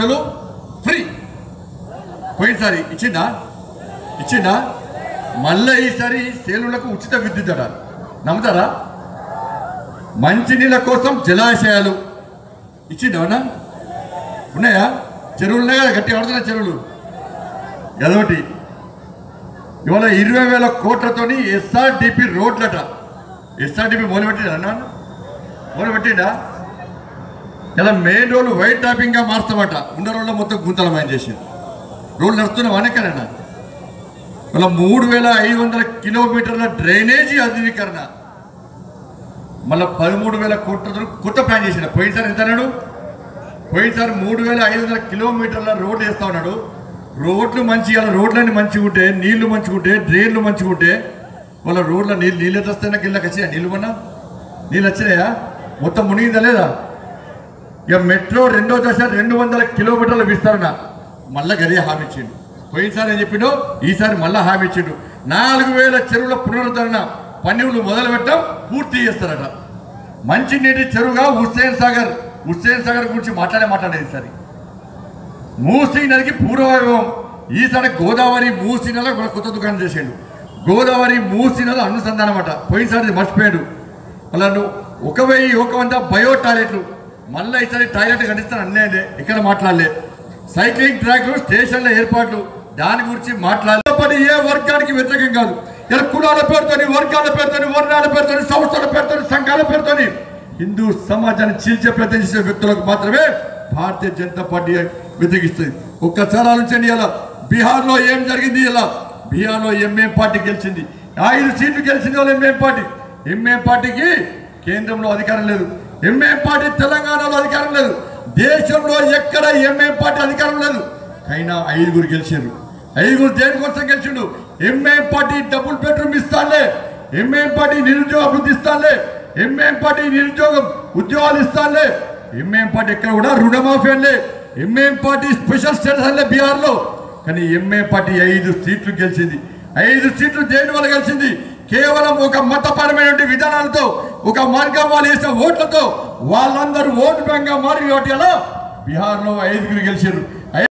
రోజులు ఫ్రీ. పోయినసారి ఇచ్చిందా మళ్ళీ ఈసారి సేలులకు ఉచిత విద్యుత్ అట. నమ్ముతారా? మంచినీళ్ళ కోసం జలాశయాలు ఇచ్చిందా? ఉన్నాయా? చెరువులు ఉన్నాయి కదా, గట్టి ఆడుతున్న చెరువులు. అదొకటి. ఇవాళ 20,000 కోట్లతోని ఎస్ఆర్డిపి రోడ్లట. ఎస్ఆర్డిపి మొదలుపెట్టిండా? ఇలా మెయిన్ రోడ్లు వైట్ టాపింగ్గా మార్స్తామట. ఉన్న రోడ్లో మొత్తం గుంతలమయం చేసి రోడ్లు నడుస్తున్నాం అనేకనన్నా. ఇలా 3,500 కిలోమీటర్ల డ్రైనేజీ ఆధునీకరణ, మళ్ళీ 13,000 కోట్లతో కొత్త ప్లాన్ చేసిన. పోయినసారి ఎంత అన్నాడు? పోయినసారి 3,500 కిలోమీటర్ల రోడ్లు వేస్తా ఉన్నాడు. రోడ్లు మంచిగా, రోడ్లన్నీ మంచిగా ఉంటే, నీళ్లు మంచిగా ఉంటే, డ్రైన్లు మంచిగా ఉంటే వాళ్ళ రోడ్ల నీళ్ళు ఎట్లా వస్తాయి? నాకు ఇళ్ళకి వచ్చినాయా? నీళ్ళు వచ్చినాయా? మొత్తం మునిగిందా లేదా? ఇక మెట్రో 2వ దశ 200 కిలోమీటర్ల విస్తరణ మళ్ళీ గదే హామీ ఇచ్చిండు. పోయినసారి ఏం చెప్పిండు, ఈసారి మళ్ళీ హామీ ఇచ్చిండు. 4,000 చెరువుల పునరుద్ధరణ పనులు మొదలు పెట్టడం, పూర్తి చేస్తారట. మంచినీటి చెరువుగా హుస్సేన్ సాగర్ గురించి మాట్లాడేది సరి. మూసీ నదికి పూర్వవైభవం. ఈసారి గోదావరి మూసీ నది కూడా కొత్త దుకాణం చేసాడు. గోదావరి మూసీ నది అనుసంధానం అట. పోయినసారి మర్చిపోయాడు. అలా 1,100 బయో టాయిలెట్లు మళ్ళీ ఈసారి టాయిలెట్ కట్టిస్తాను అన్నేదే. ఇక్కడ మాట్లాడలే. సైక్లింగ్ ట్రాక్లు, స్టేషన్ల ఏర్పాట్లు, దాని గురించి మాట్లాడే ఏ వర్గానికి వ్యతిరేకం కాదు. ఇలా కులాల పేరుతోని, వర్గాల పేరుతోని, వర్ణాల పేరుతోని, సంస్థల పేరుతోని, సంఘాల పేరుతోని హిందూ సమాజాన్ని చీల్చే ప్రయత్నం చేసే వ్యక్తులకు మాత్రమే భారతీయ జనతా పార్టీ వ్యతిరేకిస్తుంది. ఒక్కసారి ఆలోచించండి. ఇలా బీహార్లో ఏం జరిగింది? ఇలా బీహార్లో ఎంఏం పార్టీ గెలిచింది. 5 సీట్లు గెలిచింది వాళ్ళు ఎంఏం పార్టీ. ఎంఏం పార్టీకి కేంద్రంలో అధికారం లేదు. ఎంఏం పార్టీ తెలంగాణలో అధికారం లేదు. దేశంలో ఎక్కడ ఎంఏం పార్టీ అధికారం లేదు. అయినా 5 గెలిచారు. 5 దేనికోసం గెలిచిండు? ఎంఏం పార్టీ డబుల్ బెడ్రూమ్ ఇస్తానులే, ఎంఏం పార్టీ నిరుద్యోగ అభివృద్ధి ఇస్తానులే, ఎంఏం పార్టీ నిరుద్యోగం ఉద్యోగాలు ఇస్తానులే, ఎంఏం పార్టీ ఎక్కడ కూడా రుణమాఫీ అనలే, ఎంఏం పార్టీ స్పెషల్ స్టేటస్ అనలే బీహార్లో. కానీ ఎంఏం పార్టీ 5 సీట్లు గెలిచింది. 5 సీట్లు దేని వల్ల గెలిచింది? కేవలం ఒక మతపరమైన విధానాలతో, ఒక మార్గం వాళ్ళు వేసిన ఓట్లతో వాళ్ళందరూ ఓటు బ్యాంక్గా మారి అలా బీహార్లో 5 గెలిచారు.